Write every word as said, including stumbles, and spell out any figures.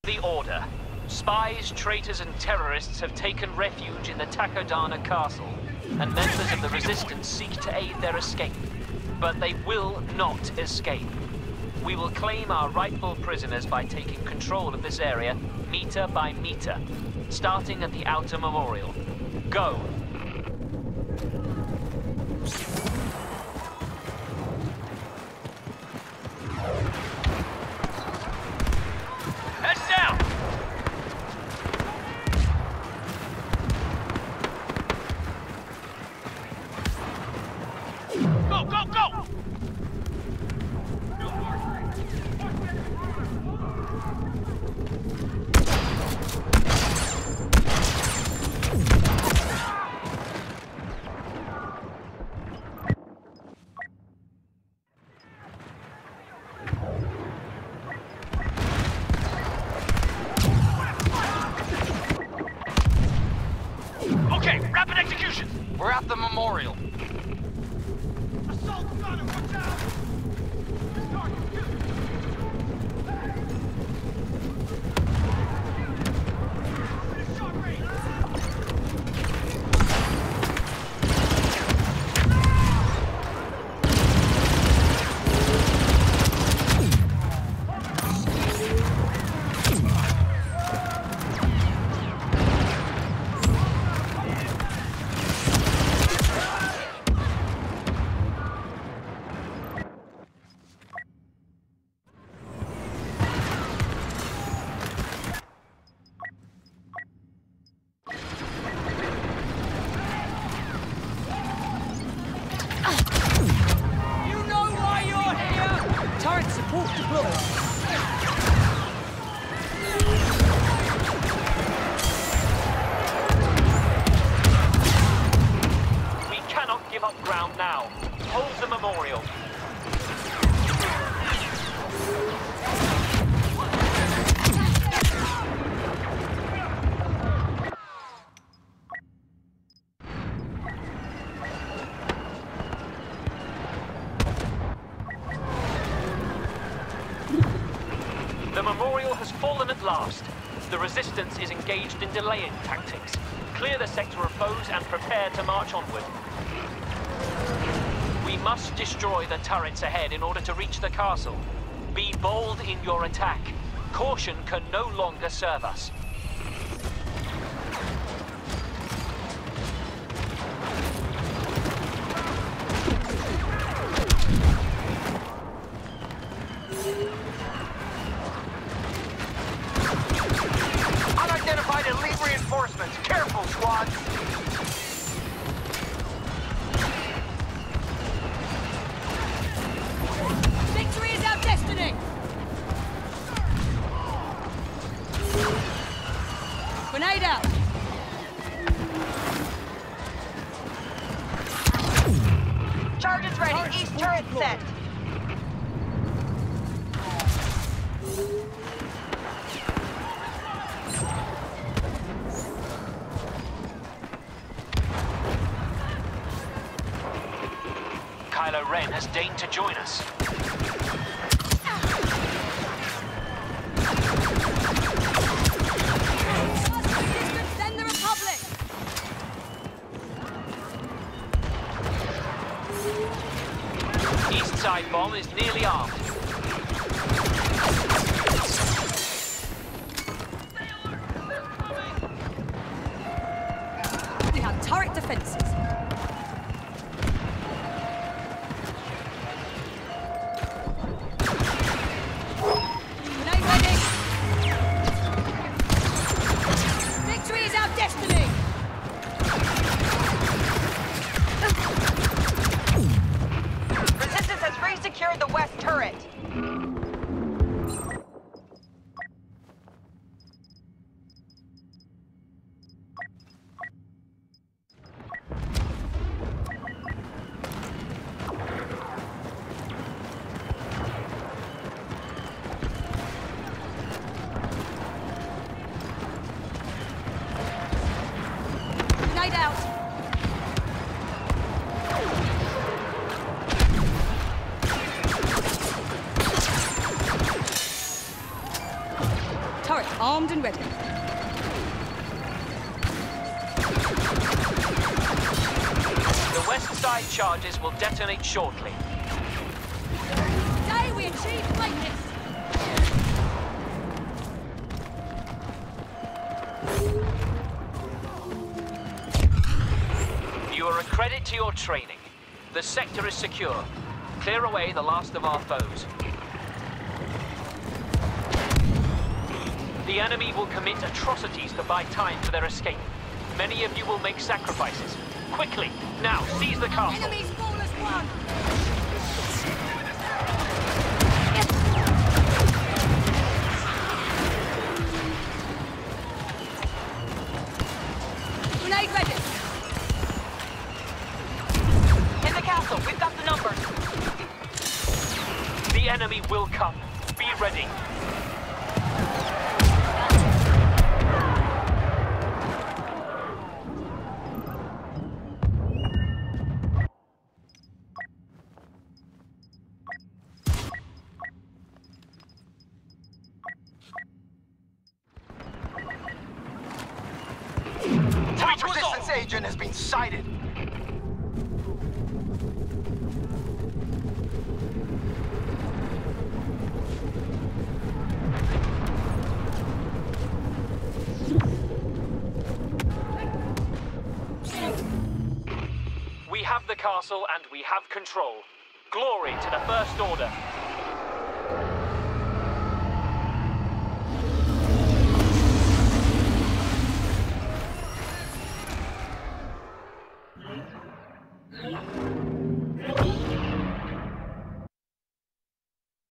The order. Spies, traitors, and terrorists have taken refuge in the Takodana castle, and members of the Resistance seek to aid their escape. But they will not escape. We will claim our rightful prisoners by taking control of this area, meter by meter, starting at the outer memorial. Go! Heads down! Go, go, go! Okay, rapid execution! We're at the memorial. Assault gunner, watch out! Target, shot range! Turret support deployed. We cannot give up ground now. Hold the memorial. The memorial has fallen at last. The Resistance is engaged in delaying tactics. Clear the sector of foes and prepare to march onward. We must destroy the turrets ahead in order to reach the castle. Be bold in your attack. Caution can no longer serve us. Unidentified elite reinforcements. Careful, squad. Victory is our destiny! Grenade out! Charges ready. East turret set. Kylo Ren has deigned to join us. Send the Republic! East side bomb is nearly armed. We have turret defenses. Grenade ready! Victory is our destiny! Resistance has re-secured the west turret. Turret armed and ready. The west side charges will detonate shortly. Today we achieved greatness. You are a credit to your training. The sector is secure. Clear away the last of our foes. The enemy will commit atrocities to buy time for their escape. Many of you will make sacrifices. Quickly, now, seize the castle. Enemies fall as one. Grenade ready. In the castle, we've got the numbers. The enemy will come. Be ready. Top resistance agent has been sighted. We have the castle and we have control. Glory to the First Order.